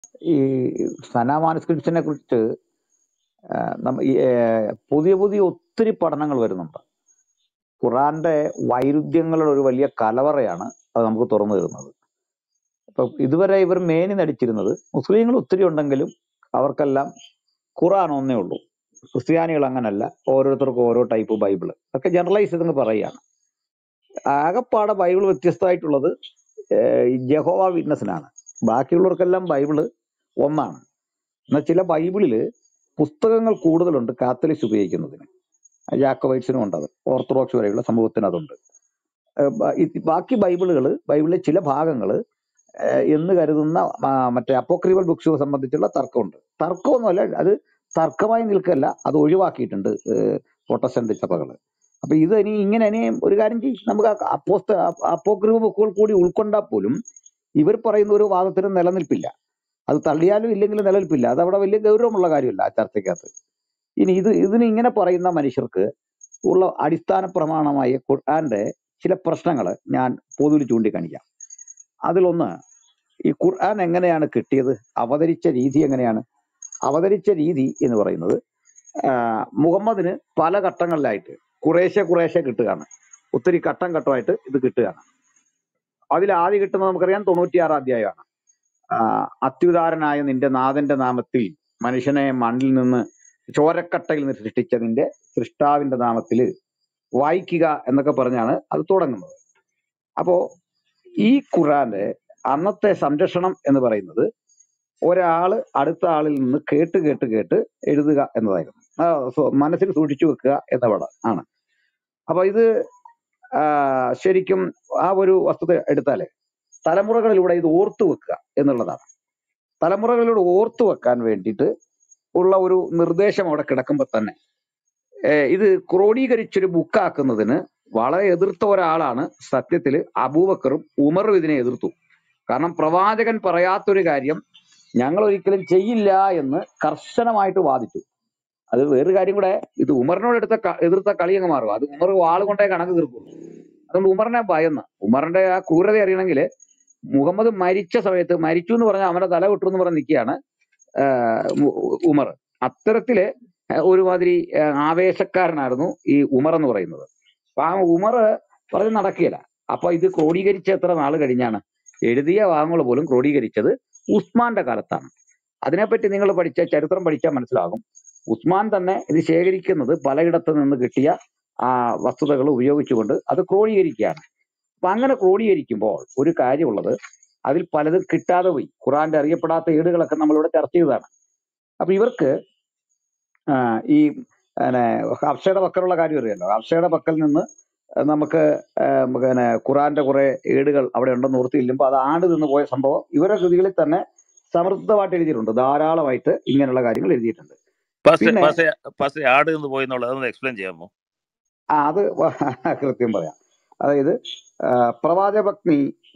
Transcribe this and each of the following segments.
ഈ സന മാനുസ്ക്രിപ്റ്റ്സിനെ കുറിച്ച് പുതിയ പുതിയ ഒത്തിരി പഠനങ്ങൾ വരുന്നുണ്ട്. ഖുറാന്റെ വൈരുദ്ധ്യങ്ങളുടെ ഒരു വലിയ കലവറയാണ് അത് നമുക്ക് തുറന്നു തരുന്നത്. ഇപ്പൊ ഇതുവരെ ഇവർ മേനി നടിച്ചിരുന്നത് മുസ്ലിങ്ങൾ ഒത്തിരി ഉണ്ടെങ്കിലും അവർക്കെല്ലാം ഖുറാൻ ഒന്നേ ഉള്ളൂ. ക്രിസ്ത്യാനികൾ അങ്ങനല്ല, ഓരോരുത്തർക്കും ഓരോ ടൈപ്പ് ബൈബിള് ഒക്കെ ജനറലൈസ് ചെയ്തെന്ന് പറയുകയാണ്. ആകെപ്പാടെ ബൈബിൾ വ്യത്യസ്തമായിട്ടുള്ളത് യഹോവ വിറ്റ്നസിനാണ്. ബാക്കിയുള്ളവർക്കെല്ലാം ബൈബിള് ഒന്നാണ്. എന്നാൽ ചില ബൈബിളില് പുസ്തകങ്ങൾ കൂടുതലുണ്ട് കാത്തലിക്സ് ഉപയോഗിക്കുന്നതിന്. ജാക്കോബൈറ്റ്സിനും ഉണ്ട് അത്, ഓർത്തഡോക്സ് വരെയുള്ള സമൂഹത്തിന് അതുണ്ട്. ബാക്കി ബൈബിളിലെ ചില ഭാഗങ്ങൾ എന്ന് കരുതുന്ന മറ്റേ അപ്പോക്രിഫൽ ബുക്സ് സംബന്ധിച്ചുള്ള തർക്കമുണ്ട്. തർക്കമൊന്നുമല്ല, അത് തർക്കമായി നിൽക്കല്ല, അത് ഒഴിവാക്കിയിട്ടുണ്ട് പ്രൊട്ടസ്റ്റന്റ് സഭകൾ. അപ്പൊ ഇത് ഇനി ഒരു കാര്യം ചെയ്യും, നമുക്ക് അപ്പോക്രിഫൽ ബുക്കുകൾ കൂടി ഉൾക്കൊണ്ടാൽ പോലും ഇവർ പറയുന്ന ഒരു വാദത്തിനും നിലനിൽപ്പില്ല. അത് തള്ളിയാലും ഇല്ലെങ്കിലും നിലനിൽപ്പില്ല. അത് അവിടെ വലിയ ഗൗരവമുള്ള കാര്യമല്ല ആ ചർച്ചയ്ക്കകത്ത്. ഇനി ഇതിന് ഇങ്ങനെ പറയുന്ന മനുഷ്യർക്ക് ഉള്ള അടിസ്ഥാന പ്രമാണമായ ഖുർആന്റെ ചില പ്രശ്നങ്ങൾ ഞാൻ പൊതുവിൽ ചൂണ്ടിക്കാണിക്കാം. അതിലൊന്ന്, ഈ ഖുർആൻ എങ്ങനെയാണ് കിട്ടിയത്, അവതരിച്ച രീതി എങ്ങനെയാണ്? അവതരിച്ച രീതി എന്ന് പറയുന്നത് മുഹമ്മദിന് പല ഘട്ടങ്ങളിലായിട്ട് കുറേശ്ശെ കിട്ടുകയാണ്. ഒത്തിരി ഘട്ടം ഘട്ടമായിട്ട് ഇത് കിട്ടുകയാണ്. അതിൽ ആദ്യം കിട്ടുന്നത് നമുക്കറിയാം 96 അധ്യായമാണ്. അത്യുദാരനായ നിന്റെ നാഥന്റെ നാമത്തിൽ മനുഷ്യനെ മണ്ണിൽ നിന്ന് ചോരക്കട്ടയിൽ നിന്ന് സൃഷ്ടിച്ച നിന്റെ സൃഷ്ടാവിന്റെ നാമത്തിൽ വായിക്കുക എന്നൊക്കെ പറഞ്ഞാണ് അത് തുടങ്ങുന്നത്. അപ്പോ ഈ ഖുറാന്റെ അന്നത്തെ സംരക്ഷണം എന്ന് പറയുന്നത് ഒരാള് അടുത്ത ആളിൽ നിന്ന് കേട്ട് എഴുതുക എന്നതായിരുന്നു. മനസ്സിൽ സൂക്ഷിച്ചു വെക്കുക എന്നവിടെ ആണ്. അപ്പൊ ഇത് ശരിക്കും ആ ഒരു വസ്തുത എടുത്താല് തലമുറകളിലൂടെ ഇത് ഓർത്തു വെക്കുക എന്നുള്ളതാണ്. തലമുറകളിലൂടെ ഓർത്തു വെക്കാൻ വേണ്ടിയിട്ട് ഉള്ള ഒരു നിർദ്ദേശം അവിടെ കിടക്കുമ്പോൾ തന്നെ ഇത് ക്രോഡീകരിച്ചൊരു ബുക്കാക്കുന്നതിന് വളരെ എതിർത്ത ഒരാളാണ് സത്യത്തിൽ അബൂബക്കറും ഉമറും ഇതിനെ എതിർത്തു. കാരണം പ്രവാചകൻ പറയാത്തൊരു കാര്യം ഞങ്ങൾ ഒരിക്കലും ചെയ്യില്ല എന്ന് കർശനമായിട്ട് വാദിച്ചു. അത് വേറൊരു കാര്യം കൂടെ, ഇത് ഉമറിനോട് എതിർത്ത കളി അങ്ങ് മാറും. അത് ഉമർ വാളുകൊണ്ടേ കണക്ക് തീർക്കുള്ളൂ. അതുകൊണ്ട് ഉമറിനെ ഭയന്ന്, ഉമറിന്റെ ആ ക്രൂരത അറിയണമെങ്കിൽ മുഹമ്മദ് മരിച്ച സമയത്ത് മരിച്ചു എന്ന് പറഞ്ഞാൽ അവന്റെ തല വിട്ടു എന്ന് പറഞ്ഞ് നിൽക്കുകയാണ് ഉമർ. അത്തരത്തില് ഒരുമാതിരി ആവേശക്കാരനായിരുന്നു ഈ ഉമർ എന്ന് പറയുന്നത്. അപ്പൊ ആ ഉമർ പറഞ്ഞ് നടക്കുകയില്ല. അപ്പൊ ഇത് ക്രോഡീകരിച്ച എത്ര നാൾ കഴിഞ്ഞാണ്? എഴുതിയ ഭാഗങ്ങൾ പോലും ക്രോഡീകരിച്ചത് ഉസ്മാന്റെ കാലത്താണ്. അതിനെപ്പറ്റി നിങ്ങൾ ചരിത്രം പഠിച്ചാൽ മനസ്സിലാകും. ഉസ്മാൻ തന്നെ ഇത് ശേഖരിക്കുന്നത് പലയിടത്ത് നിന്ന് കിട്ടിയ വസ്തുതകൾ ഉപയോഗിച്ചുകൊണ്ട് അത് ക്രോഡീകരിക്കുകയാണ്. അപ്പൊ അങ്ങനെ ക്രോഡീകരിക്കുമ്പോൾ ഒരു കാര്യമുള്ളത്, അതിൽ പലതും കിട്ടാതെ പോയി. ഖുറാന്റെ അറിയപ്പെടാത്ത ഏടുകളൊക്കെ നമ്മളിവിടെ ചർച്ച ചെയ്തതാണ്. അപ്പൊ ഇവർക്ക് ഈ ഹഫ്സയുടെ പക്കലുള്ള കാര്യം അറിയാലോ. ഹഫ്സയുടെ പക്കൽ നിന്ന് നമുക്ക് ഖുറാന്റെ കുറെ ഏടുകൾ അവിടെ ഉണ്ടെന്ന് ഓർത്ത് ചെല്ലുമ്പോൾ അത് ആട് നിന്ന് പോയ സംഭവം ഇവരുടെ കൃതികളിൽ തന്നെ സമൃദ്ധമായിട്ട് എഴുതിയിട്ടുണ്ട്. ധാരാളമായിട്ട് ഇങ്ങനെയുള്ള കാര്യങ്ങൾ എഴുതിയിട്ടുണ്ട്. പിന്നെ ആട് നിന്ന് പോയി എന്നുള്ളത് എക്സ്പ്ലെയിൻ ചെയ്യാമോ? അത് കൃത്യം പറയാം. അതായത് പ്രവാചകപത്നി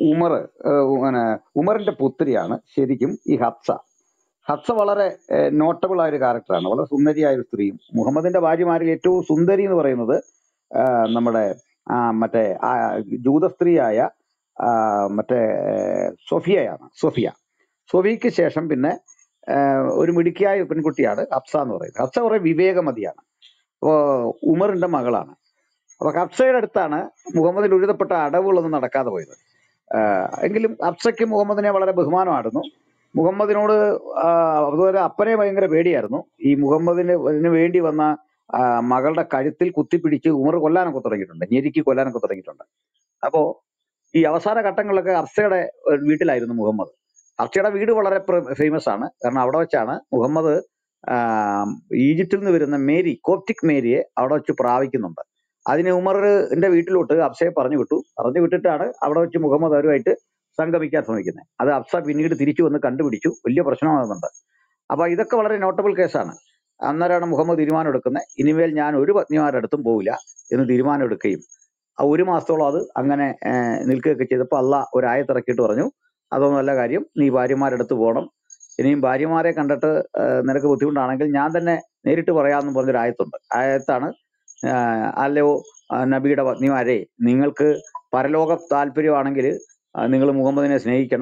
ഉമറിന്റെ പുത്രിയാണ് ശരിക്കും ഈ ഹഫ്സ. ഹഫ്സ വളരെ നോട്ടബിൾ ആയ ഒരു ക്യാരക്ടറാണ്, വളരെ സുന്ദരിയായ ഒരു സ്ത്രീയും. മുഹമ്മദിന്റെ ഭാര്യമാരിൽ ഏറ്റവും സുന്ദരി എന്ന് പറയുന്നത് നമ്മുടെ മറ്റേ ജൂത സ്ത്രീയായ മറ്റേ സൊഫിയയാണ്. സൊഫിയയ്ക്ക് ശേഷം പിന്നെ ഒരു മിടുക്കിയായ പെൺകുട്ടിയാണ് ഹഫ്സ എന്ന് പറയുന്നത്. ഹഫ്സ കുറെ വിവേകമതിയാണ്. ഉമറിന്റെ മകളാണ്. അപ്പൊ ഹഫ്സയുടെ അടുത്താണ് മുഹമ്മദിൽ ഉഴുതപ്പെട്ട അടവുകളൊന്നും നടക്കാതെ പോയത്. എങ്കിലും ഹഫ്സയ്ക്ക് മുഹമ്മദിനെ വളരെ ബഹുമാനമായിരുന്നു. മുഹമ്മദിനോട് അതുപോലെ അപ്പനെ ഭയങ്കര പേടിയായിരുന്നു. ഈ മുഹമ്മദിന് വേണ്ടി വന്ന മകളുടെ കഴുത്തിൽ കുത്തിപ്പിടിച്ച് ഉമർ കൊല്ലാനൊക്കെ തുടങ്ങിയിട്ടുണ്ട്, ഞെരുക്കി കൊല്ലാനൊക്കെ തുടങ്ങിയിട്ടുണ്ട്. അപ്പോ ഈ അവസാന ഘട്ടങ്ങളിലൊക്കെ ഹഫ്സയുടെ വീട്ടിലായിരുന്നു മുഹമ്മദ്. ഹഫ്സയുടെ വീട് വളരെ ഫേമസ് ആണ്. കാരണം അവിടെ വെച്ചാണ് മുഹമ്മദ് ഈജിപ്തിൽ നിന്ന് വരുന്ന കോപ്റ്റിക് മേരിയെ അവിടെ വെച്ച് പ്രാപിക്കുന്നുണ്ട്. അതിന് ഉമറിന്റെ വീട്ടിലോട്ട് ഹഫ്സയെ പറഞ്ഞു വിട്ടിട്ടാണ് അവിടെ വെച്ച് മുഹമ്മദ് അവരുമായിട്ട് സംഗമിക്കാൻ ശ്രമിക്കുന്നത്. അത് ഹഫ്സ പിന്നീട് തിരിച്ചു വന്ന് കണ്ടുപിടിച്ചു, വലിയ പ്രശ്നമാകുന്നുണ്ട്. അപ്പൊ ഇതൊക്കെ വളരെ നോട്ടബിൾ കേസാണ്. അന്നേരമാണ് മുഹമ്മദ് തീരുമാനം എടുക്കുന്നത്, ഇനിമേൽ ഞാൻ ഒരു പത്നിമാരുടെ അടുത്തും പോവില്ല എന്ന് തീരുമാനം എടുക്കുകയും 1 മാസത്തോളം അത് അങ്ങനെ നിൽക്കുകയൊക്കെ ചെയ്തപ്പോൾ അള്ളാഹ് ഒരു ആയത്തിറക്കിയിട്ട് പറഞ്ഞു, അതൊന്നും നല്ല കാര്യം, നീ ഭാര്യമാരുടെ അടുത്ത് പോകണം, ഇനിയും ഭാര്യമാരെ കണ്ടിട്ട് നിനക്ക് ബുദ്ധിമുട്ടാണെങ്കിൽ ഞാൻ തന്നെ നേരിട്ട് പറയാമെന്ന് പറഞ്ഞൊരു ആയത്തുണ്ട്. ആയത്താണ്, അല്ലയോ നബിയുടെ പത്നിമാരെ, നിങ്ങൾക്ക് പരലോക താല്പര്യമാണെങ്കിൽ നിങ്ങൾ മുഹമ്മദിനെ സ്നേഹിക്കണം,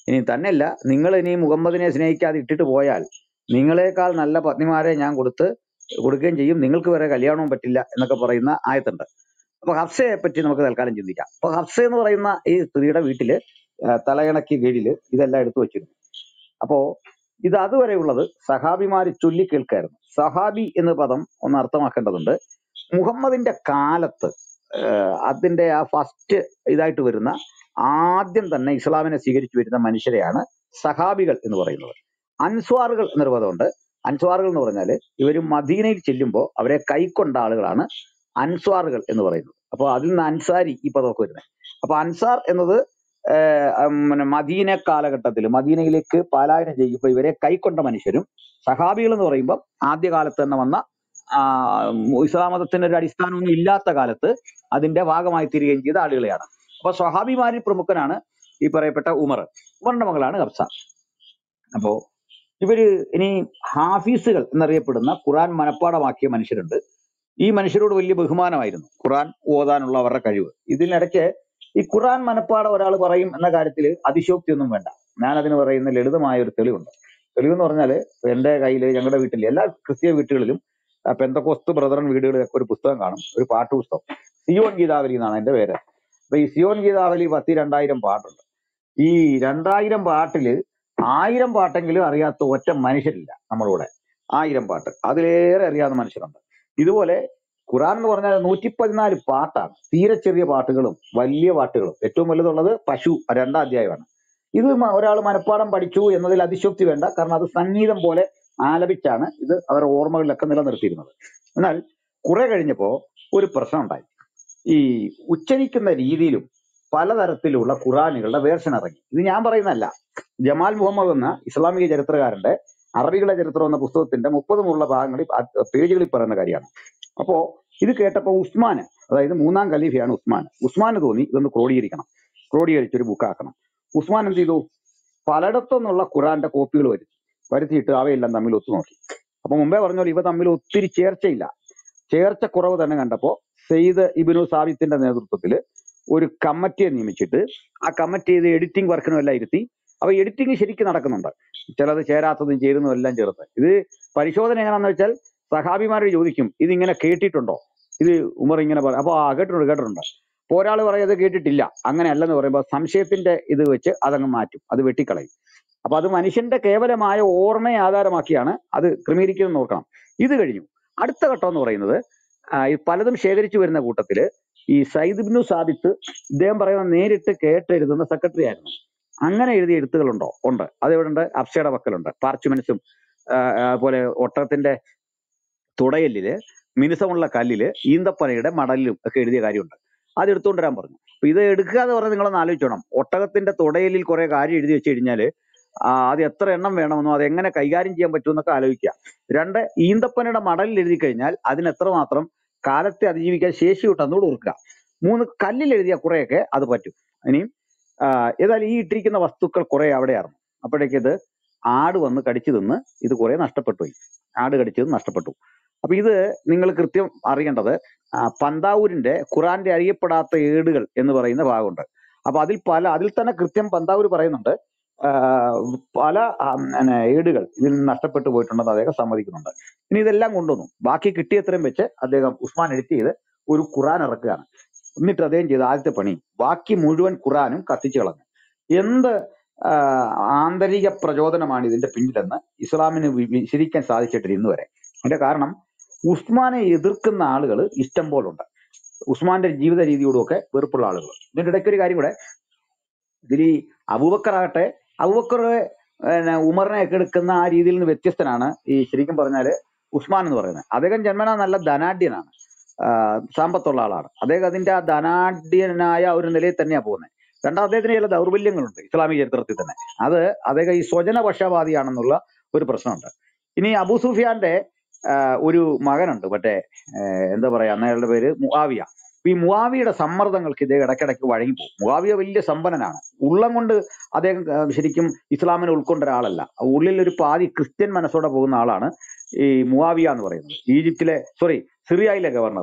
ഇനി തന്നെയല്ല, നിങ്ങൾ ഇനി മുഹമ്മദിനെ സ്നേഹിക്കാതെ ഇട്ടിട്ട് പോയാൽ നിങ്ങളെക്കാൾ നല്ല പത്നിമാരെ ഞാൻ കൊടുക്കുകയും ചെയ്യും, നിങ്ങൾക്ക് വരെ കല്യാണവും പറ്റില്ല എന്നൊക്കെ പറയുന്ന ആയത്തുണ്ട്. അപ്പൊ ഹഫ്സയെ പറ്റി നമുക്ക് തൽക്കാലം ചിന്തിക്കാം. അപ്പൊ ഹഫ്സ എന്ന് പറയുന്ന ഈ സ്ത്രീയുടെ വീട്ടില് തലയിണക്ക് കീഴില് ഇതെല്ലാം എടുത്തു വെച്ചിരുന്നു. അപ്പോ ഇത് അതുവരെയുള്ളത് സഹാബിമാര് ചൊല്ലി കേൾക്കായിരുന്നു. സഹാബി എന്ന പദം ഒന്ന് അർത്ഥമാക്കേണ്ടതുണ്ട്. മുഹമ്മദിന്റെ കാലത്ത് അതിന്റെ ആ ഫസ്റ്റ് ഇതായിട്ട് വരുന്ന ആദ്യം തന്നെ ഇസ്ലാമിനെ സ്വീകരിച്ചു വരുന്ന മനുഷ്യരെയാണ് സഹാബികൾ എന്ന് പറയുന്നത്. അൻസ്വാറുകൾ എന്നൊരു പദമുണ്ട്. അൻസ്വാറുകൾ എന്ന് പറഞ്ഞാൽ ഇവർ മദീനയിൽ ചെല്ലുമ്പോൾ അവരെ കൈക്കൊണ്ട ആളുകളാണ് അൻസ്വാറുകൾ എന്ന് പറയുന്നത്. അപ്പോൾ അതിൽ നിന്ന് അൻസാരി ഈ പദമൊക്കെ വരുന്നത്. അപ്പൊ അൻസാർ എന്നത് മദീന കാലഘട്ടത്തിൽ മദീനയിലേക്ക് പലായനം ചെയ്യുമ്പോൾ ഇവരെ കൈക്കൊണ്ട മനുഷ്യരും, സഹാബികൾ എന്ന് പറയുമ്പോൾ ആദ്യകാലത്ത് തന്നെ വന്ന ഇസ്ലാം മതത്തിന്റെ ഒരു അടിസ്ഥാനമൊന്നും ഇല്ലാത്ത കാലത്ത് അതിന്റെ ഭാഗമായി തീരുകയും ചെയ്ത ആളുകളെയാണ്. അപ്പൊ സ്വഹാബിമാരിൽ പ്രമുഖനാണ് ഈ പറയപ്പെട്ട ഉമറിന്റെ മകളാണ് ഹഫ്സ. അപ്പോ ഇവര് ഇനി ഹാഫീസുകൾ എന്നറിയപ്പെടുന്ന ഖുർആൻ മനഃപ്പാടമാക്കിയ മനുഷ്യരുണ്ട്. ഈ മനുഷ്യരോട് വലിയ ബഹുമാനമായിരുന്നു ഖുർആൻ ഓതാനുള്ള അവരുടെ കഴിവ്. ഇതിനിടയ്ക്ക് ഈ ഖുർആൻ മനഃപ്പാടം ഒരാൾ പറയും എന്ന കാര്യത്തിൽ അതിശോക്തിയൊന്നും വേണ്ട. ഞാൻ അതിന് പറയുന്ന ലളിതമായ ഒരു തെളിവുണ്ട്. തെളിവെന്ന് പറഞ്ഞാൽ എന്റെ കയ്യിൽ, ഞങ്ങളുടെ വീട്ടിൽ, എല്ലാ ക്രിസ്തീയ വീട്ടുകളിലും പെന്തക്കോസ്ത് ബ്രദറൻ വീടുകളിലൊക്കെ ഒരു പുസ്തകം കാണും, ഒരു പാട്ടുപുസ്തകം. സിയോൻ ഗീതാവലി എന്നാണ് എന്റെ പേര്. അപ്പൊ ഈ സിയോൻ ഗീതാവലി 10,000 പാട്ടുണ്ട്. ഈ 2000 പാട്ടില് 1000 പാട്ടെങ്കിലും അറിയാത്ത ഒറ്റ മനുഷ്യരില്ല നമ്മളിവിടെ. 1000 പാട്ട്, അതിലേറെ അറിയാവുന്ന മനുഷ്യരുണ്ട്. ഇതുപോലെ ഖുർആൻ എന്ന് പറഞ്ഞാൽ 114 പാട്ടാണ്. തീരെ ചെറിയ പാട്ടുകളും വലിയ പാട്ടുകളും. ഏറ്റവും വലുതുള്ളത് പശു 2ാം അധ്യായമാണ്. ഇത് ഒരാൾ മനഃപ്പാടം പഠിച്ചു എന്നതിൽ അതിശോക്തി വേണ്ട. കാരണം അത് സംഗീതം പോലെ ആലപിച്ചാണ് ഇത് അവരുടെ ഓർമ്മകളിലൊക്കെ നിലനിർത്തിയിരുന്നത്. എന്നാൽ കുറെ കഴിഞ്ഞപ്പോ ഒരു പ്രശ്നം ഉണ്ടായി. ഈ ഉച്ചരിക്കുന്ന രീതിയിലും പലതരത്തിലുള്ള ഖുറാനുകളുടെ വേർഷൻ ഇറങ്ങി. ഇത് ഞാൻ പറയുന്നതല്ല, ജമാൽ മുഹമ്മദ് എന്ന ഇസ്ലാമിക ചരിത്രകാരന്റെ അറബികളുടെ ചരിത്രം എന്ന പുസ്തകത്തിന്റെ 30 ഭാഗങ്ങളിൽ പേജുകളിൽ പറയുന്ന കാര്യമാണ്. അപ്പോ ഇത് കേട്ടപ്പോ ഉസ്മാന്, അതായത് 3ാം ഖലീഫയാണ് ഉസ്മാന് തോന്നി ഇതൊന്ന് ക്രോഡീകരിച്ചൊരു ബുക്കാക്കണം. ഉസ്മാൻ എന്ത് ചെയ്തു? പലയിടത്തുനിന്നുള്ള ഖുറാന്റെ കോപ്പികൾ വരുത്തിയിട്ട് അവയെല്ലാം തമ്മിൽ ഒത്തുനോക്കി. അപ്പൊ മുമ്പേ പറഞ്ഞ പോലെ ഇവ തമ്മിൽ ഒത്തിരി ചേർച്ച കുറവ് തന്നെ കണ്ടപ്പോ സെയ്ദ് ഇബ്നു സാബിത്തിന്റെ നേതൃത്വത്തിൽ ഒരു കമ്മിറ്റിയെ നിയമിച്ചിട്ട് ആ കമ്മിറ്റി ഇത് എഡിറ്റിംഗ് വർക്കിനും എല്ലാം ഇരുത്തി. അപ്പൊ എഡിറ്റിംഗ് ശരിക്കും നടക്കുന്നുണ്ട്. ചിലത് ചേരാത്തതും ചേരുന്നതും എല്ലാം ചേർത്ത്. ഇത് പരിശോധന എങ്ങനെയാണെന്ന് വെച്ചാൽ സഹാബിമാരോട് ചോദിക്കും, ഇതിങ്ങനെ കേട്ടിട്ടുണ്ടോ, ഇത് ഉമർ ഇങ്ങനെ പറയും. അപ്പൊ കേട്ടിട്ടുണ്ട്. അപ്പൊ ഒരാൾ പറയും അത് കേട്ടിട്ടില്ല, അങ്ങനെ അല്ലെന്ന് പറയുമ്പോൾ സംശയത്തിന്റെ ഇത് വെച്ച് അതങ്ങ് മാറ്റും, അത് വെട്ടിക്കളയും. അപ്പൊ അത് മനുഷ്യന്റെ കേവലമായ ഓർമ്മയെ ആധാരമാക്കിയാണ് അത് ക്രമീകരിക്കുന്നത് നോക്കണം. ഇത് കഴിഞ്ഞു. അടുത്ത ഘട്ടം എന്ന് പറയുന്നത് പലതും ശേഖരിച്ചു വരുന്ന കൂട്ടത്തില് ഈ സയ്യിദ് ഇബ്നു സാബിത്ത്, ഇദ്ദേഹം പറയുന്ന നേരിട്ട് കേട്ടെഴുതുന്ന സെക്രട്ടറി ആയിരുന്നു. അങ്ങനെ എഴുതിയ എഴുത്തുകളുണ്ട്. അത് എവിടെ ഉണ്ട്? അഫ്സയുടെ പക്കലുണ്ട്. പാർച്ച്മെന്റ്സും പോലെ ഒട്ടകത്തിന്റെ തുടയലില്, മിനുസമുള്ള കല്ലില്, ഈന്തപ്പനയുടെ മടലിലും ഒക്കെ എഴുതിയ കാര്യമുണ്ട്. അത് എടുത്തുകൊണ്ടുവരാൻ പറഞ്ഞു. അപ്പൊ ഇത് എടുക്കുക എന്ന് പറഞ്ഞാൽ നിങ്ങളൊന്ന് ആലോചിച്ചോണം. ഒട്ടകത്തിന്റെ തുടയലിൽ കുറെ കാര്യം എഴുതി വെച്ച് കഴിഞ്ഞാല് അത് എത്ര എണ്ണം വേണമെന്നോ അത് എങ്ങനെ കൈകാര്യം ചെയ്യാൻ പറ്റുമെന്നൊക്കെ ആലോചിക്കുക. 2, ഈന്തപ്പനയുടെ മടലിൽ എഴുതി കഴിഞ്ഞാൽ അതിന് എത്രമാത്രം കാലത്തെ അതിജീവിക്കാൻ ശേഷിയുണ്ട് എന്നോട് ഓർക്കുക. 3, കല്ലിൽ എഴുതിയ കുറെയൊക്കെ അത് പറ്റും. ഇനിയും ഏതായാലും ഈ ഇട്ടിരിക്കുന്ന വസ്തുക്കൾ കുറെ അവിടെയായിരുന്നു. അപ്പോഴേക്ക് ഇത് ആട് വന്ന് കടിച്ചു തിന്ന് ഇത് കുറെ നഷ്ടപ്പെട്ടു. ആട് കടിച്ചത് നഷ്ടപ്പെട്ടു. അപ്പൊ ഇത് നിങ്ങൾ കൃത്യം അറിയേണ്ടത്, പന്താവൂരിന്റെ ഖുറാന്റെ അറിയപ്പെടാത്ത ഏടുകൾ എന്ന് പറയുന്ന ഭാഗമുണ്ട്. അപ്പൊ അതിൽ തന്നെ കൃത്യം പന്താവൂർ പറയുന്നുണ്ട് പല ഏടുകൾ ഇതിൽ നിന്ന് നഷ്ടപ്പെട്ടു പോയിട്ടുണ്ടെന്ന് അദ്ദേഹം സമ്മതിക്കുന്നുണ്ട്. ഇനി ഇതെല്ലാം കൊണ്ടുവന്നു ബാക്കി കിട്ടിയത്രയും വെച്ച് അദ്ദേഹം ഉസ്മാൻ എഡിറ്റ് ചെയ്ത് ഒരു ഖുറാൻ ഇറക്കുകയാണ്. എന്നിട്ട് അദ്ദേഹം ചെയ്ത ആദ്യത്തെ പണി ബാക്കി മുഴുവൻ ഖുറാനും കത്തിച്ചു കളഞ്ഞു. എന്ത് ആന്തരിക പ്രചോദനമാണ് ഇതിന്റെ പിന്നിലെന്ന് ഇസ്ലാമിന് വിശദീകരിക്കാൻ സാധിച്ചിട്ടില്ല ഇന്ന് വരെ. അതിന്റെ കാരണം ഉസ്മാനെ എതിർക്കുന്ന ആളുകൾ ഇഷ്ടം പോലുണ്ട്. ഉസ്മാന്റെ ജീവിത രീതിയോടുമൊക്കെ വെറുപ്പുള്ള ആളുകൾ. ഇതിന്റെ ഇടയ്ക്ക് ഒരു കാര്യം കൂടെ, ഇതിൽ ഈ അബൂബക്കർ ആകട്ടെ, അബൂബക്കർ ഉമറിനെ ഒക്കെ എടുക്കുന്ന ആ രീതിയിൽ നിന്ന് വ്യത്യസ്തനാണ് ഈ ശരിക്കും പറഞ്ഞാല് ഉസ്മാൻ എന്ന് പറയുന്നത്. അദ്ദേഹം ജന്മനാ നല്ല ധനാഢ്യനാണ്, സമ്പത്തുള്ള ആളാണ്. അദ്ദേഹം അതിന്റെ ആ ധനാഢ്യനായ ഒരു നിലയിൽ തന്നെയാണ് പോകുന്നത്. രണ്ടാം, അദ്ദേഹത്തിന് ചില ദൗർബല്യങ്ങളുണ്ട് ഇസ്ലാമിക ചരിത്രത്തിൽ തന്നെ. അദ്ദേഹം ഈ സ്വജനപക്ഷപാതിയാണെന്നുള്ള ഒരു പ്രശ്നമുണ്ട്. ഇനി അബൂ സുഫിയാന്റെ ഒരു മകനുണ്ട്, മറ്റേ എന്താ പറയാ, അയാളുടെ പേര് മുആവിയ. ഈ മുആവിയുടെ സമ്മർദ്ദങ്ങൾക്ക് ഇദ്ദേഹം ഇടയ്ക്കിടയ്ക്ക് വഴങ്ങിപ്പോകും. മുആവിയ വലിയ സമ്പന്നനാണ്, ഉള്ളം കൊണ്ട് അദ്ദേഹം ശരിക്കും ഇസ്ലാമിനെ ഉൾക്കൊണ്ട ഒരാളല്ല. ഉള്ളിൽ ഒരു പാതി ക്രിസ്ത്യൻ മനസ്സോടെ പോകുന്ന ആളാണ് ഈ മുആവിയ എന്ന് പറയുന്നത്. സിറിയയിലെ ഗവർണർ.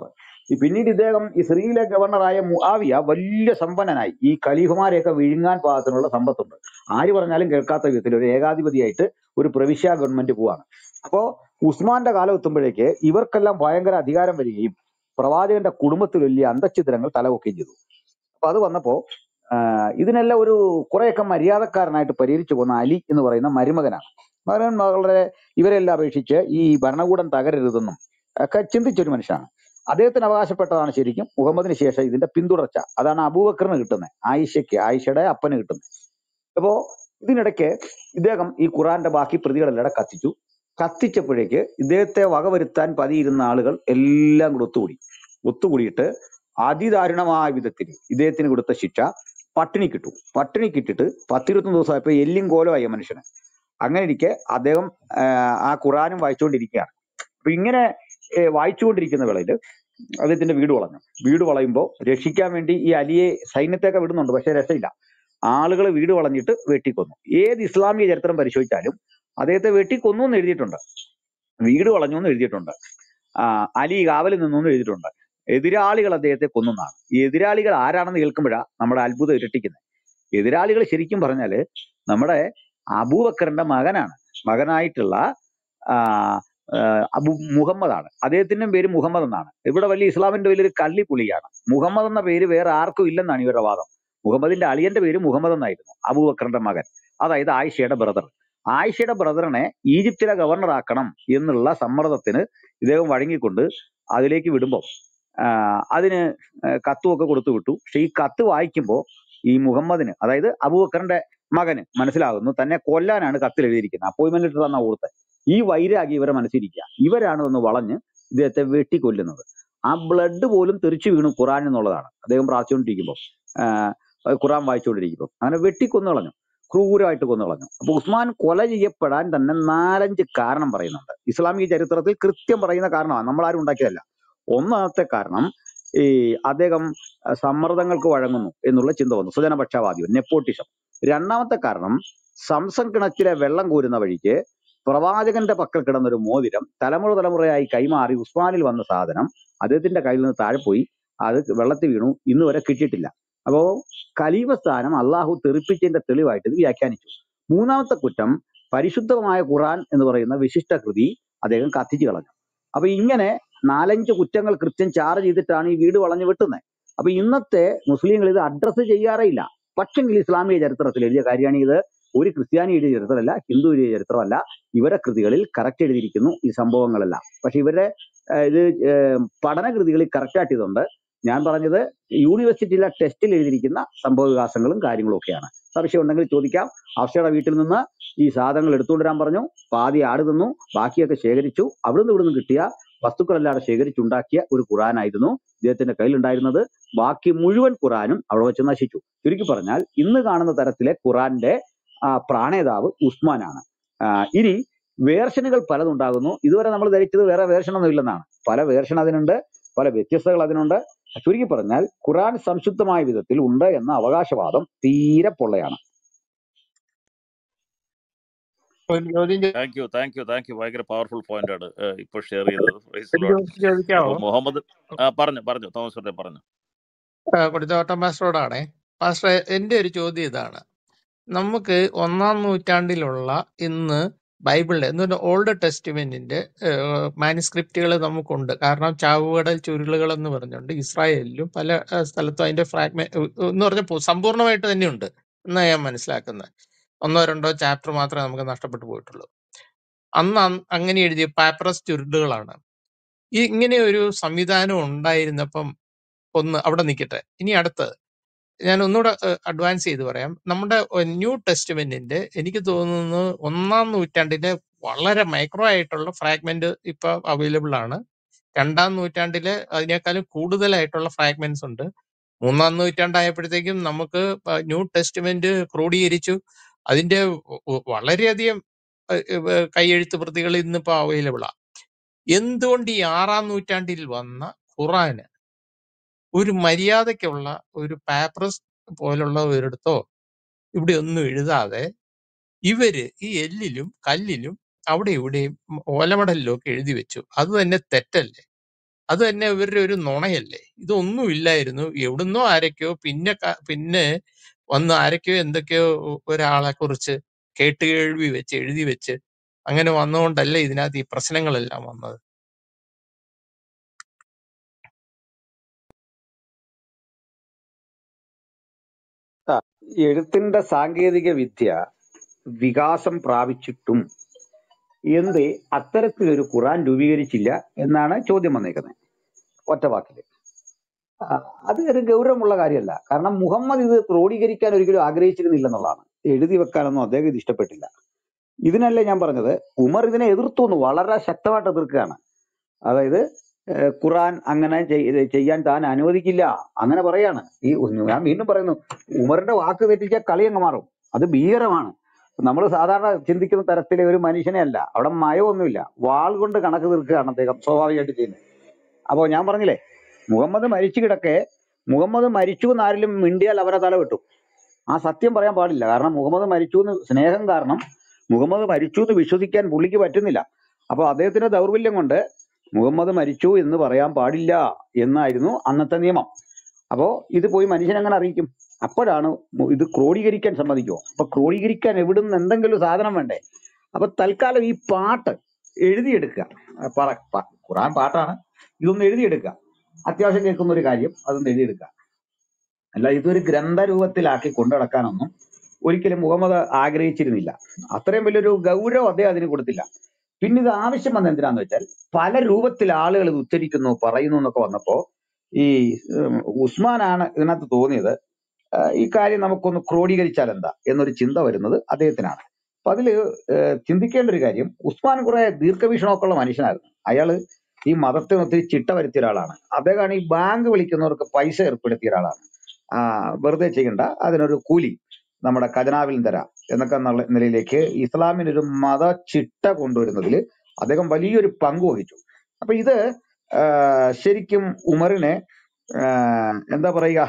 പിന്നീട് ഇദ്ദേഹം ഇസ്രയേലിലെ ഗവർണറായ മുആവിയ വലിയ സമ്പന്നനായി. ഈ ഖലീഫമാരെയൊക്കെ വിഴുങ്ങാൻ പാകത്തിനുള്ള സമ്പത്തുണ്ട്. ആര് പറഞ്ഞാലും കേൾക്കാത്ത വിധത്തിൽ ഒരു ഏകാധിപതിയായിട്ട് ഒരു പ്രവിശ്യ ഗവൺമെന്റ് പോവാണ്. അപ്പോ ഉസ്മാന്റെ കാലം എത്തുമ്പോഴേക്ക് ഇവർക്കെല്ലാം ഭയങ്കര അധികാരം വരികയും പ്രവാചകന്റെ കുടുംബത്തിൽ വലിയ അന്തഛിദ്രങ്ങൾ തലവെക്കുകയും ചെയ്തു. അപ്പൊ അത് വന്നപ്പോ ഇതിനെല്ലാം ഒരു കുറെയൊക്കെ മര്യാദക്കാരനായിട്ട് പരിഹരിച്ചു പോകുന്ന അലി എന്ന് പറയുന്ന മരുമകനാണ്. മകൻ മകളുടെ ഇവരെല്ലാം അപേക്ഷിച്ച് ഈ ഭരണകൂടം തകരരുതെന്നും ഒക്കെ ചിന്തിച്ചൊരു മനുഷ്യനാണ്. അദ്ദേഹത്തിന് അവകാശപ്പെട്ടതാണ് ശരിക്കും മുഹമ്മദിന് ശേഷം ഇതിന്റെ പിന്തുടർച്ച. അതാണ് അബൂബക്കറിന് കിട്ടുന്നത്, ആയിഷയുടെ അപ്പന് കിട്ടുന്നത്. അപ്പോ ഇതിനിടയ്ക്ക് ഇദ്ദേഹം ഈ ഖുറാന്റെ ബാക്കി പ്രതികളെല്ലാം കത്തിച്ചപ്പോഴേക്ക് ഇദ്ദേഹത്തെ വകവരുത്താൻ പതിയിരുന്ന ആളുകൾ എല്ലാം കൂടെ ഒത്തുകൂടിയിട്ട് അതിദാരുണമായ വിധത്തിൽ ഇദ്ദേഹത്തിന് കൊടുത്ത ശിക്ഷ പട്ടിണിക്കിട്ടിട്ട് 10-21 ദിവസമായപ്പോ എല്ലും കോലമായി മനുഷ്യന്. അങ്ങനെ ഇരിക്കെ അദ്ദേഹം ആ ഖുറാനും വായിച്ചുകൊണ്ടിരിക്കുകയാണ്. അപ്പൊ ഇങ്ങനെ വായിച്ചുകൊണ്ടിരിക്കുന്ന വേളയിൽ അദ്ദേഹത്തിന്റെ വീട് വളയുമ്പോൾ രക്ഷിക്കാൻ വേണ്ടി ഈ അലിയെ സൈന്യത്തെയൊക്കെ വിടുന്നുണ്ട്, പക്ഷെ രക്ഷയില്ല. ആളുകൾ വീട് വളഞ്ഞിട്ട് വെട്ടിക്കൊന്നു. ഏത് ഇസ്ലാമിക ചരിത്രം പരിശോധിച്ചാലും അദ്ദേഹത്തെ വെട്ടിക്കൊന്നു എന്ന് എഴുതിയിട്ടുണ്ട്, വീട് വളഞ്ഞു എന്ന് എഴുതിയിട്ടുണ്ട്, അലി കാവലിൽ നിന്നു എന്ന് എഴുതിയിട്ടുണ്ട്. എതിരാളികൾ അദ്ദേഹത്തെ കൊന്നുന്നാണ്. ഈ എതിരാളികൾ ആരാണെന്ന് കേൾക്കുമ്പോഴാണ് നമ്മുടെ അത്ഭുതം ഇരട്ടിക്കുന്നത്. എതിരാളികൾ ശരിക്കും പറഞ്ഞാല് നമ്മുടെ അബൂബക്കറിന്റെ മകനായിട്ടുള്ള മുഹമ്മദാണ്. അദ്ദേഹത്തിന്റെ പേര് മുഹമ്മദ് എന്നാണ്. ഇവിടെ വലിയ ഇസ്ലാമിന്റെ വലിയൊരു കള്ളിപ്പുളിയാണ്. മുഹമ്മദ് എന്ന പേര് വേറെ ആർക്കും ഇല്ലെന്നാണ് ഇവരുടെ വാദം. മുഹമ്മദിന്റെ അളിയന്റെ പേര് മുഹമ്മദ് എന്നായിരുന്നു, അബൂബക്കറിന്റെ മകൻ, അതായത് ആയിഷയുടെ ബ്രദർ. ആയിഷയുടെ ബ്രദറിനെ ഈജിപ്തിലെ ഗവർണർ ആക്കണം എന്നുള്ള സമ്മർദ്ദത്തിന് ഇദ്ദേഹം വഴങ്ങിക്കൊണ്ട് അതിലേക്ക് വിടുമ്പോൾ അതിന് കത്തുമൊക്കെ കൊടുത്തു വിട്ടു. പക്ഷെ ഈ കത്ത് വായിക്കുമ്പോൾ ഈ മുഹമ്മദിന്, അതായത് അബൂബക്കറിന്റെ മകന് മനസ്സിലാകുന്നു തന്നെ കൊല്ലാനാണ് കത്തിൽ എഴുതിയിരിക്കുന്നത്. അപ്പോയിന്റ്മെന്റ് ഇട്ട് തന്ന കൊടുത്ത് ഈ വൈരാഗി ഇവരെ മനസ്സിലിരിക്കുക. ഇവരാണ് ഒന്ന് വളഞ്ഞ് ഇദ്ദേഹത്തെ വെട്ടിക്കൊല്ലുന്നത്. ആ ബ്ലഡ് പോലും തെറിച്ചു വീണു ഖുറാൻ എന്നുള്ളതാണ്. അദ്ദേഹം പ്രാർത്ഥിച്ചുകൊണ്ടിരിക്കുമ്പോൾ, ഖുറാൻ വായിച്ചുകൊണ്ടിരിക്കുമ്പോൾ അങ്ങനെ വെട്ടിക്കൊന്നു കളഞ്ഞു, ക്രൂരമായിട്ട് കൊന്നു കളഞ്ഞു. അപ്പൊ ഉസ്മാൻ കൊല ചെയ്യപ്പെടാൻ തന്നെ 4-5 കാരണം പറയുന്നുണ്ട്. ഇസ്ലാമിക ചരിത്രത്തിൽ കൃത്യം പറയുന്ന കാരണമാണ്, നമ്മളാരും ഉണ്ടാക്കിയതല്ല. ഒന്നാമത്തെ കാരണം ഈ അദ്ദേഹം സമ്മർദ്ദങ്ങൾക്ക് വഴങ്ങുന്നു എന്നുള്ള ചിന്ത വന്നു, സ്വജനപക്ഷപാതി, നെപ്പോട്ടിസം. രണ്ടാമത്തെ കാരണം സംസം കിണറ്റിലെ വെള്ളം കോരുന്ന വഴിക്ക് പ്രവാചകന്റെ പക്കൽ കിടന്നൊരു മോതിരം തലമുറയായി കൈമാറി ഉസ്മാനിൽ വന്ന സാധനം അദ്ദേഹത്തിന്റെ കയ്യിൽ നിന്ന് താഴെ പോയി, അത് വെള്ളത്തിൽ വീണു, ഇന്ന് വരെ കിട്ടിയിട്ടില്ല. അപ്പോ ഖലീഫ സ്ഥാനം അള്ളാഹു തെറിപ്പിച്ചതിന്റെ തെളിവായിട്ട് ഇത് വ്യാഖ്യാനിച്ചു. മൂന്നാമത്തെ കുറ്റം, പരിശുദ്ധമായ ഖുറാൻ എന്ന് പറയുന്ന വിശിഷ്ട കൃതി അദ്ദേഹം കത്തിച്ചു കളഞ്ഞു. അപ്പൊ ഇങ്ങനെ 4-5 കുറ്റങ്ങൾ കൃത്യം ചാർജ് ചെയ്തിട്ടാണ് ഈ വീട് വളഞ്ഞു വെട്ടുന്നത്. അപ്പൊ ഇന്നത്തെ മുസ്ലിങ്ങൾ ഇത് അഡ്രസ്സ് ചെയ്യാറേയില്ല. പക്ഷെങ്കിൽ ഇസ്ലാമിക ചരിത്രത്തിൽ എഴുതിയ കാര്യമാണ് ഇത്. ഒരു ക്രിസ്ത്യാനി എഴുതിയ ചരിത്രമല്ല, ഹിന്ദു എഴുതിയ ചരിത്രമല്ല. ഇവരെ കൃതികളിൽ കറക്റ്റ് എഴുതിയിരിക്കുന്നു ഈ സംഭവങ്ങളെല്ലാം. പക്ഷെ ഇവരുടെ ഇത് പഠനകൃതികളിൽ കറക്റ്റായിട്ടുണ്ട്. ഞാൻ പറഞ്ഞത് യൂണിവേഴ്സിറ്റിയിലെ ടെസ്റ്റിൽ എഴുതിയിരിക്കുന്ന സംഭവ വികാസങ്ങളും കാര്യങ്ങളും ഒക്കെയാണ്. സംശയം ഉണ്ടെങ്കിൽ ചോദിക്കാം. അഫ്ഷയുടെ വീട്ടിൽ നിന്ന് ഈ സാധനങ്ങൾ എടുത്തുകൊണ്ടുവരാൻ പറഞ്ഞു. പാതി ആട് തന്നു, ബാക്കിയൊക്കെ ശേഖരിച്ചു. അവിടുന്ന് ഇവിടുന്ന് കിട്ടിയ വസ്തുക്കളെല്ലാം ശേഖരിച്ചുണ്ടാക്കിയ ഒരു ഖുറാനായിരുന്നു ഇദ്ദേഹത്തിന്റെ കയ്യിലുണ്ടായിരുന്നത്. ബാക്കി മുഴുവൻ ഖുറാനും അവിടെ വെച്ച് നശിച്ചു. ചുരുക്കി പറഞ്ഞാൽ ഇന്ന് കാണുന്ന തരത്തിലെ ഖുറാന്റെ പ്രാണേതാവ് ഉസ്മാനാണ്. ഇനി വേർഷനുകൾ പലതുണ്ടാകുന്നു. ഇതുവരെ നമ്മൾ ധരിച്ചത് വേറെ വേർഷനൊന്നും ഇല്ലെന്നാണ്. പല വേർഷൻ അതിനുണ്ട്, പല വ്യത്യസ്തകൾ അതിനുണ്ട്. ചുരുക്കി പറഞ്ഞാൽ ഖുറാൻ സംശുദ്ധമായ വിധത്തിൽ ഉണ്ട് എന്ന അവകാശവാദം തീരെ പൊള്ളയാണ്. Thank you. ഭയങ്കര പവർഫുൾ പോയിന്റ് ആണ് ഇപ്പോൾ ഷെയർ ചെയ്തത്. ചോദിക്കാവോ? മുഹമ്മദ് പറഞ്ഞു തോമസ് പറഞ്ഞു. കൊടിത്തോട്ടം മാസ്റ്ററോടാണേ. മാസ്റ്റർ, എന്റെ ഒരു ചോദ്യം ഇതാണ്. നമുക്ക് 1-ാം നൂറ്റാണ്ടിലുള്ള ഇന്ന് ബൈബിളിന്റെ എന്ന് പറഞ്ഞാൽ ഓൾഡ് ടെസ്റ്റ്മെന്റിന്റെ മാനുസ്ക്രിപ്റ്റുകൾ നമുക്കുണ്ട്. കാരണം ചാവുകടൽ ചുരുളുകൾ എന്ന് പറഞ്ഞുകൊണ്ട് ഇസ്രായേലിലും പല സ്ഥലത്തും അതിന്റെ ഫ്രാഗ്മെന്റ് എന്ന് പറഞ്ഞാൽ സമ്പൂർണ്ണമായിട്ട് തന്നെയുണ്ട് എന്നാണ് ഞാൻ മനസ്സിലാക്കുന്നത്. 1-2 ചാപ്റ്റർ മാത്രമേ നമുക്ക് നഷ്ടപ്പെട്ടു പോയിട്ടുള്ളൂ. അന്ന് അങ്ങനെ എഴുതിയ പാപ്പറസ് ചുരുളുകളാണ്. ഇങ്ങനെ ഒരു സംവിധാനം ഉണ്ടായിരുന്നപ്പം ഒന്ന് അവിടെ നിൽക്കട്ടെ. ഇനി അടുത്തത് ഞാൻ ഒന്നുകൂടെ അഡ്വാൻസ് ചെയ്ത് പറയാം. നമ്മുടെ ന്യൂ ടെസ്റ്റ്മെന്റിന്റെ എനിക്ക് തോന്നുന്നു 1-ാം നൂറ്റാണ്ടിലെ വളരെ മൈക്രോ ആയിട്ടുള്ള ഫ്രാഗ്മെന്റ് ഇപ്പൊ അവൈലബിൾ ആണ്. 2-ാം നൂറ്റാണ്ടിലെ അതിനേക്കാളും കൂടുതലായിട്ടുള്ള ഫ്രാഗ്മെന്റ്സ് ഉണ്ട്. 3-ാം നൂറ്റാണ്ടായപ്പോഴത്തേക്കും നമുക്ക് ന്യൂ ടെസ്റ്റ്മെന്റ് ക്രോഡീകരിച്ചു. അതിന്റെ വളരെയധികം കൈയെഴുത്ത് പ്രതികൾ ഇന്നിപ്പോ അവൈലബിൾ ആണ്. എന്തുകൊണ്ട് ഈ 6-ാം നൂറ്റാണ്ടിൽ വന്ന ഖുറാന് ഒരു മര്യാദയ്ക്കുള്ള ഒരു പാപ്പറസ് പോലുള്ള ഒരിടത്തോ ഇവിടെ ഒന്നും എഴുതാതെ ഇവര് ഈ എല്ലിലും കല്ലിലും അവിടെ ഇവിടെയും ഓലമടലിലും ഒക്കെ എഴുതി വെച്ചു? അത് തന്നെ തെറ്റല്ലേ? അത് തന്നെ ഇവരുടെ ഒരു നുണയല്ലേ? ഇതൊന്നും ഇല്ലായിരുന്നു. എവിടുന്നോ ആരൊക്കെയോ പിന്നെ വന്ന് ആരൊക്കെയോ എന്തൊക്കെയോ ഒരാളെ കുറിച്ച് കേട്ടുകേൾവി വെച്ച് എഴുതി വെച്ച് അങ്ങനെ വന്നുകൊണ്ടല്ലേ ഇതിനകത്ത് ഈ പ്രശ്നങ്ങളെല്ലാം വന്നത്. ആ, എഴുത്തിന്റെ സാങ്കേതിക വിദ്യ വികാസം പ്രാപിച്ചിട്ടും എന്ത് അത്തരത്തിലൊരു ഖുറാൻ രൂപീകരിച്ചില്ല എന്നാണ് ചോദ്യം വന്നേക്കുന്നത് ഒറ്റ വാക്കിൽ. അത് ഒരു ഗൗരവമുള്ള കാര്യമല്ല. കാരണം മുഹമ്മദ് ഇത് ക്രോഡീകരിക്കാൻ ഒരിക്കലും ആഗ്രഹിച്ചിരുന്നില്ലെന്നുള്ളതാണ്. എഴുതി വെക്കാനൊന്നും അദ്ദേഹം ഇത് ഇഷ്ടപ്പെട്ടില്ല. ഇതിനല്ലേ ഞാൻ പറഞ്ഞത്, ഉമർ ഇതിനെ എതിർത്തു എന്ന് വളരെ ശക്തമായിട്ട് എതിർക്കുകയാണ്. അതായത് ഖുറാൻ അങ്ങനെ ചെയ്യാൻ താൻ അനുവദിക്കില്ല അങ്ങനെ പറയാണ്. ഞാൻ വീണ്ടും പറയുന്നു, ഉമറിന്റെ വാക്ക് തെറ്റിച്ചാൽ കളി അങ്ങ് മാറും. അത് ഭീകരമാണ്. നമ്മൾ സാധാരണ ചിന്തിക്കുന്ന തരത്തിലെ ഒരു മനുഷ്യനെ അല്ല. അവിടെ മയമൊന്നുമില്ല, വാൾ കൊണ്ട് കണക്ക് തീർക്കുകയാണ് അദ്ദേഹം സ്വാഭാവികമായിട്ട് ചെയ്യുന്നത്. അപ്പോൾ ഞാൻ പറഞ്ഞില്ലേ, മുഹമ്മദ് മരിച്ചു കിടക്കെ മുഹമ്മദ് മരിച്ചു എന്ന് ആരെങ്കിലും മിണ്ടിയാൽ അവരെ തല വെട്ടും. ആ സത്യം പറയാൻ പാടില്ല. കാരണം മുഹമ്മദ് മരിച്ചു എന്ന് സ്നേഹം കാരണം മുഹമ്മദ് മരിച്ചു എന്ന് വിശ്വസിക്കാൻ പുള്ളിക്ക് പറ്റുന്നില്ല. അപ്പോൾ അദ്ദേഹത്തിന്റെ ദൗർബല്യം കൊണ്ട് മുഹമ്മദ് മരിച്ചു എന്ന് പറയാൻ പാടില്ല എന്നായിരുന്നു അന്നത്തെ നിയമം. അപ്പോൾ ഇത് പോയി മനുഷ്യൻ എങ്ങനെ അറിയിക്കും? അപ്പോഴാണ് ഇത് ക്രോഡീകരിക്കാൻ സമ്മതിക്കുമോ? അപ്പൊ ക്രോഡീകരിക്കാൻ എവിടുന്ന് എന്തെങ്കിലും സാധനം വേണ്ടേ? അപ്പൊ തൽക്കാലം ഈ പാട്ട് എഴുതിയെടുക്കുക. ഖുറാൻ പാട്ടാണ്, ഇതൊന്ന് എഴുതിയെടുക്കുക. അത്യാവശ്യം കേൾക്കുന്ന ഒരു കാര്യം അതൊന്ന് എഴുതിയെടുക്കുക. അല്ല ഇതൊരു ഗ്രന്ഥരൂപത്തിലാക്കി കൊണ്ടുനടക്കാനൊന്നും ഒരിക്കലും മുഹമ്മദ് ആഗ്രഹിച്ചിരുന്നില്ല. അത്രയും വലിയൊരു ഗൗരവം അദ്ദേഹം അതിന് കൊടുത്തില്ല. പിന്നെ ഇത് ആവശ്യം വന്ന എന്തിനാന്ന് വെച്ചാൽ, പല രൂപത്തിൽ ആളുകൾ ഇത് ഉച്ചരിക്കുന്നു പറയുന്നു എന്നൊക്കെ വന്നപ്പോ ഈ ഉസ്മാനാണ് ഇതിനകത്ത് തോന്നിയത് ഈ കാര്യം നമുക്കൊന്ന് ക്രോഡീകരിച്ചാൽ എന്താ എന്നൊരു ചിന്ത വരുന്നത് അദ്ദേഹത്തിനാണ്. അപ്പൊ അതില് ചിന്തിക്കേണ്ട ഒരു കാര്യം, ഉസ്മാൻ കുറെ ദീർഘവീക്ഷണമൊക്കെ ഉള്ള മനുഷ്യനായിരുന്നു. അയാള് ഈ മതത്തിന് ഒത്തിരി ചിട്ട വരുത്തിയ ഒരാളാണ്. അദ്ദേഹമാണ് ഈ ബാങ്ക് വിളിക്കുന്നവർക്ക് പൈസ ഏർപ്പെടുത്തിയ ഒരാളാണ്. വെറുതെ ചെയ്യണ്ട, അതിനൊരു കൂലി നമ്മുടെ ഖജനാവിൽ തരാം എന്നൊക്കെ എന്നുള്ള നിലയിലേക്ക് ഇസ്ലാമിനൊരു മത ചിട്ട കൊണ്ടുവരുന്നതിൽ അദ്ദേഹം വലിയൊരു പങ്ക് വഹിച്ചു. അപ്പൊ ഇത് ശരിക്കും ഉമറിനെ എന്താ പറയുക,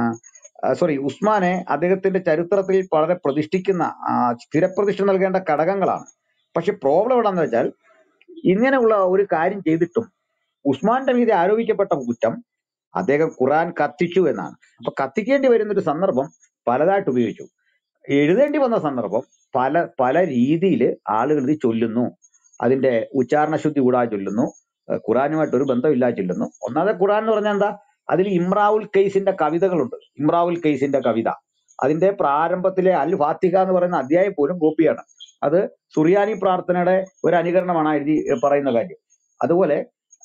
ഉസ്മാനെ അദ്ദേഹത്തിന്റെ ചരിത്രത്തിൽ വളരെ പ്രതിഷ്ഠിക്കുന്ന സ്ഥിരപ്രതിഷ്ഠ നൽകേണ്ട ഘടകങ്ങളാണ്. പക്ഷെ പ്രോബ്ലം എവിടാന്ന് വെച്ചാൽ, ഇങ്ങനെയുള്ള ഒരു കാര്യം ചെയ്തിട്ടും ഉസ്മാന്റെ മീതെ ആരോപിക്കപ്പെട്ട കുറ്റം അദ്ദേഹം ഖുറാൻ കത്തിച്ചു എന്നാണ്. അപ്പൊ കത്തിക്കേണ്ടി വരുന്നൊരു സന്ദർഭം പലതായിട്ട് ഉപയോഗിച്ചു. എഴുതേണ്ടി വന്ന സന്ദർഭം പല രീതിയിൽ ആളുകൾ ഇത് ചൊല്ലുന്നു. അതിന്റെ ഉച്ചാരണ ശുദ്ധി കൂടാതെ ചൊല്ലുന്നു, ഖുറാനുമായിട്ട് ഒരു ബന്ധമില്ലാതെ ചൊല്ലുന്നു. ഒന്നാമത്തെ ഖുറാൻ എന്ന് പറഞ്ഞാൽ എന്താ, അതിൽ ഇമ്രാവുൽ കൈസിന്റെ കവിതകളുണ്ട്. ഇമ്രാവുൽ കൈസിന്റെ കവിത അതിന്റെ പ്രാരംഭത്തിലെ അൽ ഫാത്തിഹ എന്ന് പറയുന്ന അധ്യായം പോലും കോപ്പിയാണ്. അത് സുറിയാനി പ്രാർത്ഥനയുടെ ഒരു അനുകരണമാണ് എഴുതി പറയുന്ന കാര്യം. അതുപോലെ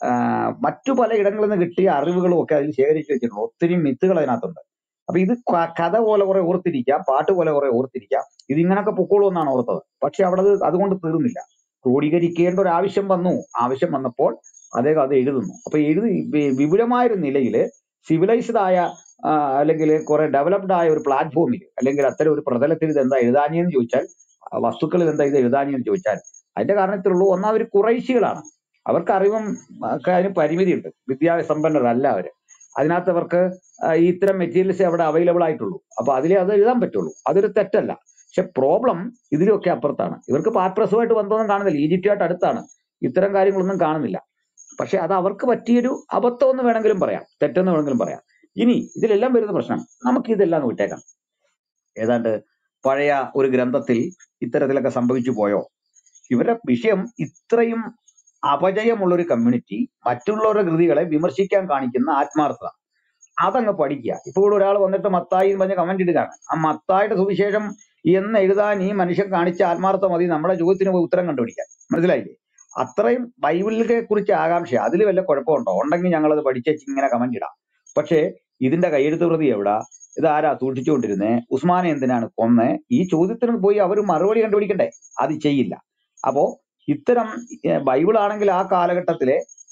മറ്റു പല ഇടങ്ങളിൽ നിന്ന് കിട്ടിയ അറിവുകളും ഒക്കെ അതിൽ ശേഖരിച്ചു വെച്ചിട്ടുണ്ട്. ഒത്തിരി മിത്തുകൾ അതിനകത്തുണ്ട്. അപ്പൊ ഇത് കഥ പോലെ കുറെ ഓർത്തിരിക്കാം, പാട്ട് പോലെ കുറെ ഓർത്തിരിക്കാം. ഇതിങ്ങനൊക്കെ പൊക്കോളൂന്നാണ് ഓർത്തത്. പക്ഷെ അവിടെ അതുകൊണ്ട് തീർന്നില്ല. ക്രോഡീകരിക്കേണ്ട ഒരു ആവശ്യം വന്നു. ആവശ്യം വന്നപ്പോൾ അദ്ദേഹം അത് എഴുതുന്നു. അപ്പൊ വിപുലമായൊരു നിലയില് സിവിലൈസ്ഡ് ആയ അല്ലെങ്കിൽ കുറെ ഡെവലപ്ഡ് ആയ ഒരു പ്ലാറ്റ്ഫോമിൽ അല്ലെങ്കിൽ അത്തരം ഒരു പ്രതലത്തിൽ ഇത് എന്താ എഴുതാനിയെന്ന് ചോദിച്ചാൽ, വസ്തുക്കളിൽ എന്താ ഇത് എഴുതാനിയെന്ന് ചോദിച്ചാൽ അതിന്റെ കാരണത്തിലുള്ളൂ. ഒന്നാമത് കുറേശ്ശികളാണ്, അവർക്ക് അറിവും അതിന് പരിമിതിയുണ്ട്, വിദ്യാസമ്പന്നരല്ല അവര്. അതിനകത്ത് അവർക്ക് ഇത്തരം മെറ്റീരിയൽസ് അവിടെ അവൈലബിൾ ആയിട്ടുള്ളൂ. അപ്പൊ അതിലേ അത് എഴുതാൻ പറ്റുള്ളൂ. അതൊരു തെറ്റല്ല. പക്ഷെ പ്രോബ്ലം ഇതിലൊക്കെ അപ്പുറത്താണ്. ഇവർക്ക് പാർട്രസുമായിട്ട് ബന്ധമൊന്നും കാണുന്നില്ല, ഈജിപ്റ്റുമായിട്ട് അടുത്താണ്, ഇത്തരം കാര്യങ്ങളൊന്നും കാണുന്നില്ല. പക്ഷെ അത് അവർക്ക് പറ്റിയൊരു അബദ്ധം എന്ന് വേണമെങ്കിലും പറയാം, തെറ്റെന്ന് വേണമെങ്കിലും പറയാം. ഇനി ഇതിലെല്ലാം വരുന്ന പ്രശ്നം, നമുക്ക് ഇതെല്ലാം വിട്ടേക്കാം. ഏതാണ്ട് പഴയ ഒരു ഗ്രന്ഥത്തിൽ ഇത്തരത്തിലൊക്കെ സംഭവിച്ചു പോയോ? ഇവരുടെ വിഷയം ഇത്രയും അപജയമുള്ളൊരു കമ്മ്യൂണിറ്റി മറ്റുള്ളവരുടെ കൃതികളെ വിമർശിക്കാൻ കാണിക്കുന്ന ആത്മാർത്ഥത, അതങ്ങ് പഠിക്കുക. ഇപ്പോൾ ഒരാൾ വന്നിട്ട് മത്തായി എന്ന് പറഞ്ഞ കമന്റ് ഇടുകയാണ്. ആ മത്തായിയുടെ സുവിശേഷം എന്ന് എഴുതാൻ ഈ മനുഷ്യൻ കാണിച്ച ആത്മാർത്ഥം മതി നമ്മുടെ ചോദ്യത്തിന് പോയി ഉത്തരം കണ്ടുപിടിക്കാൻ. മനസ്സിലായില്ലേ? അത്രയും ബൈബിളിനെ കുറിച്ച് ആകാംക്ഷ. അതിൽ വല്ല കുഴപ്പമുണ്ടോ? ഉണ്ടെങ്കിൽ ഞങ്ങളത് പഠിച്ചേച്ച് ഇങ്ങനെ കമന്റ് ഇടാം. പക്ഷേ ഇതിന്റെ കയ്യെഴുത്ത് പ്രതി എവിടാ? ഇതാരാ സൂക്ഷിച്ചുകൊണ്ടിരുന്നേ? ഉസ്മാനെ എന്തിനാണ് കൊന്നേ? ഈ ചോദ്യത്തിന് പോയി അവർ മറുപടി കണ്ടുപിടിക്കണ്ടേ? അത് ചെയ്യില്ല. അപ്പോ ഇത്തരം ബൈബിൾ ആണെങ്കിൽ ആ കാലഘട്ടത്തിലെ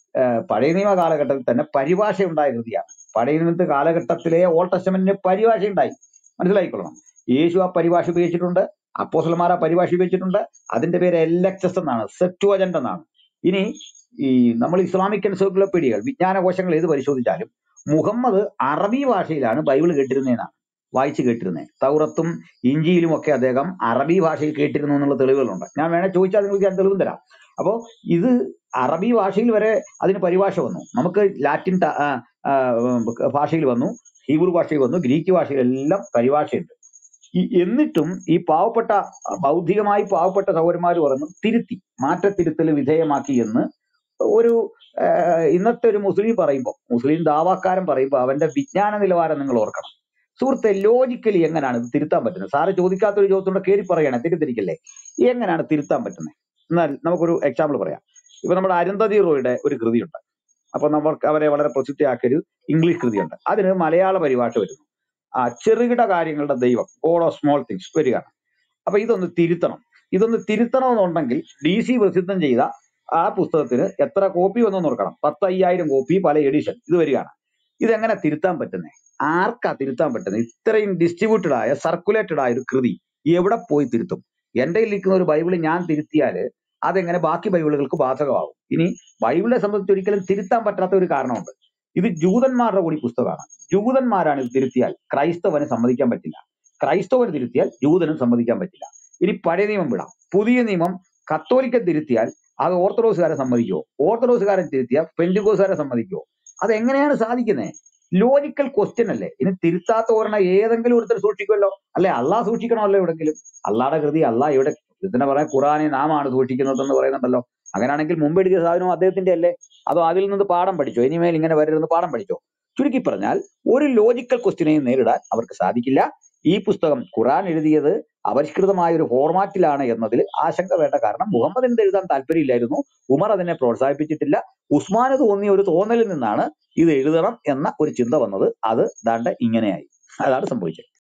പഴയ നിയമ കാലഘട്ടത്തിൽ തന്നെ പരിഭാഷ ഉണ്ടായ കൃതിയാണ്. പഴയ നിയമത്തെ കാലഘട്ടത്തിലെ ഓൾഡ് ടെസ്റ്റമെന്റിന് പരിഭാഷ ഉണ്ടായി. മനസ്സിലായിക്കൊള്ളണം. യേശു ആ പരിഭാഷ ഉപയോഗിച്ചിട്ടുണ്ട്, അപ്പോസ്തലന്മാർ ആ പരിഭാഷ ഉപയോഗിച്ചിട്ടുണ്ട്. അതിന്റെ പേര് എൽഎക്സസ് എന്നാണ്, സെപ്റ്റുവജന്റ് എന്നാണ്. ഇനി ഈ നമ്മൾ ഇസ്ലാമിക് എൻസൈക്ലോപീഡിയകൾ, വിജ്ഞാനകോശങ്ങൾ ഏത് പരിശോധിച്ചാലും മുഹമ്മദ് അറബി ഭാഷയിലാണ് ബൈബിൾ കേട്ടിരുന്നതെന്നാണ് വായിച്ചു കേട്ടിരുന്നത്. തൗറത്തും ഇഞ്ചിയിലും ഒക്കെ അദ്ദേഹം അറബി ഭാഷയിൽ കേട്ടിരുന്നു എന്നുള്ള തെളിവുകളുണ്ട്. ഞാൻ വേണേൽ ചോദിച്ചാൽ നിങ്ങൾക്ക് ഞാൻ തെളിവും തരാം. അപ്പോ ഇത് അറബി ഭാഷയിൽ വരെ അതിന് പരിഭാഷ വന്നു. നമുക്ക് ലാറ്റിൻ ഭാഷയിൽ വന്നു, ഹീബ്രു ഭാഷയിൽ വന്നു, ഗ്രീക്ക് ഭാഷയിലെല്ലാം പരിഭാഷയുണ്ട്. എന്നിട്ടും ഈ പാവപ്പെട്ട ബൗദ്ധികമായി പാവപ്പെട്ട സഹോദരന്മാർ പറഞ്ഞു തിരുത്തി, മാറ്റത്തിരുത്തൽ വിധേയമാക്കി എന്ന് ഒരു ഇന്നത്തെ ഒരു മുസ്ലിം പറയുമ്പോൾ, മുസ്ലിം ദാവാക്കാരൻ പറയുമ്പോൾ അവന്റെ വിജ്ഞാന നിലവാരം നിങ്ങൾ ഓർക്കണം. സുഹൃത്തെ, ലോജിക്കലി എങ്ങനെയാണ് ഇത് തിരുത്താൻ പറ്റുന്നത്? സാറ് ചോദിക്കാത്തൊരു ചോദ്യത്തോടെ കയറി പറയണേ, തിരുത്തിരിക്കല്ലേ. എങ്ങനെയാണ് തിരുത്താൻ പറ്റുന്നത്? എന്നാൽ നമുക്കൊരു എക്സാമ്പിൾ പറയാം. ഇപ്പൊ നമ്മുടെ അരുന്ധതി റോയുടെ ഒരു കൃതിയുണ്ട്. അപ്പൊ നമ്മൾക്ക് അവരെ വളരെ പ്രസിദ്ധിയാക്കിയൊരു ഇംഗ്ലീഷ് കൃതിയുണ്ട്. അതിന് മലയാള പരിഭാഷ വരുന്നു. ചെറുകിട കാര്യങ്ങളുടെ ദൈവം, ഗോഡ് ഓഫ് സ്മോൾ തിങ്സ് വരികയാണ്. അപ്പൊ ഇതൊന്ന് തിരുത്തണമെന്നുണ്ടെങ്കിൽ DC പ്രസിദ്ധം ചെയ്ത ആ പുസ്തകത്തിന് എത്ര കോപ്പി വന്നു നോക്കണം? 10,000 കോപ്പി, പല എഡിഷൻ ഇത് വരികയാണ്. ഇതെങ്ങനെ തിരുത്താൻ പറ്റുന്നത്? ആർക്കാ തിരുത്താൻ പറ്റുന്നത്? ഇത്രയും ഡിസ്ട്രിബ്യൂട്ടഡ് ആയ സർക്കുലേറ്റഡ് ആയ ഒരു കൃതി എവിടെ പോയി തിരുത്തും? എന്റെ ഇരിക്കുന്ന ഒരു ബൈബിള് ഞാൻ തിരുത്തിയാൽ അതെങ്ങനെ ബാക്കി ബൈബിളുകൾക്ക് ബാധകമാകും? ഇനി ബൈബിളിനെ സംബന്ധിച്ച് ഒരിക്കലും തിരുത്താൻ പറ്റാത്ത ഒരു കാരണമുണ്ട്. ഇത് ജൂതന്മാരുടെ കൂടി പുസ്തകമാണ്. ജൂതന്മാരാണ് ഇത് തിരുത്തിയാൽ ക്രൈസ്തവന് സമ്മതിക്കാൻ പറ്റില്ല. ക്രൈസ്തവന് തിരുത്തിയാൽ ജൂതനും സമ്മതിക്കാൻ പറ്റില്ല. ഇനി പഴയ നിയമം വിടാം. പുതിയ നിയമം കത്തോലിക്കൻ തിരുത്തിയാൽ അത് ഓർത്തഡോക്സുകാരെ സമ്മതിക്കുമോ? ഓർത്തഡോക്സുകാരൻ തിരുത്തിയാൽ പെന്തിക്കോസുകാരെ സമ്മതിക്കുമോ? അതെങ്ങനെയാണ് സാധിക്കുന്നത്? ലോജിക്കൽ ക്വസ്റ്റ്യൻ അല്ലേ? ഇനി തിരുത്താത്ത ഒരെണ്ണം ഏതെങ്കിലും ഒരുത്തർ സൂക്ഷിക്കുമല്ലോ, അല്ലെ? അള്ളാഹ് സൂക്ഷിക്കണമല്ലോ എവിടെങ്കിലും. അള്ളാഹയുടെ കൃതി അള്ളാഹ് എവിടെ? ഇതിനെ പറയാൻ ഖുറാനെ നാമാണ് സൂക്ഷിക്കുന്നതെന്ന് പറയുന്നുണ്ടല്ലോ. അങ്ങനെയാണെങ്കിൽ മുമ്പ് എഴുതിയ സാധനം അദ്ദേഹത്തിന്റെ അല്ലേ? അതോ അതിൽ നിന്ന് പാഠം പഠിച്ചോ? ഇനിമേൽ ഇങ്ങനെ വരരുന്ന് പാഠം പഠിച്ചോ? ചുരുക്കി പറഞ്ഞാൽ ഒരു ലോജിക്കൽ ക്വസ്റ്റ്യനെയും നേരിടാൻ അവർക്ക് സാധിക്കില്ല. ഈ പുസ്തകം ഖുറാൻ എഴുതിയത് അപരിഷ്കൃതമായ ഒരു ഫോർമാറ്റിലാണ് എന്നതിൽ ആശങ്ക വേണ്ട. കാരണം മുഹമ്മദിന് ഇത് എഴുതാൻ താല്പര്യമില്ലായിരുന്നു, ഉമർ അതിനെ പ്രോത്സാഹിപ്പിച്ചിട്ടില്ല. ഉസ്മാന് തോന്നിയ ഒരു തോന്നലിൽ നിന്നാണ് ഇത് എഴുതണം എന്ന ഒരു ചിന്ത വന്നത്. അത് ദാണ്ട് ഇങ്ങനെയായി. അതാണ് സംഭവിച്ചത്.